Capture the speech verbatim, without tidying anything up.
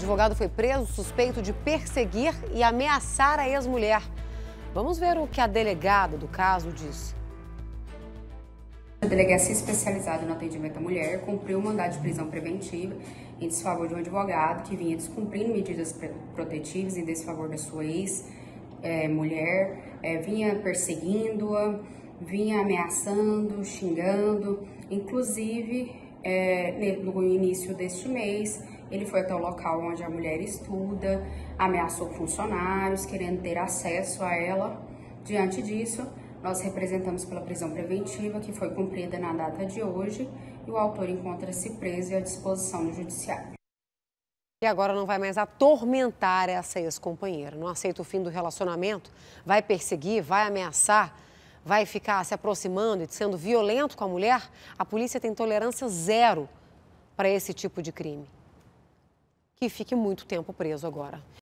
advogado foi preso suspeito de perseguir e ameaçar a ex-mulher. Vamos ver o que a delegada do caso disse. A delegacia especializada no atendimento à mulher cumpriu o mandado de prisão preventiva em desfavor de um advogado que vinha descumprindo medidas protetivas em desfavor da sua ex-mulher, é, é, vinha perseguindo-a, vinha ameaçando, xingando. Inclusive, é, no início deste mês, ele foi até o local onde a mulher estuda, ameaçou funcionários, querendo ter acesso a ela. Diante disso, nós representamos pela prisão preventiva, que foi cumprida na data de hoje, e o autor encontra-se preso e à disposição do judiciário. E agora não vai mais atormentar essa ex-companheira, não aceita o fim do relacionamento, vai perseguir, vai ameaçar, vai ficar se aproximando e sendo violento com a mulher. A polícia tem tolerância zero para esse tipo de crime. Que fique muito tempo preso agora.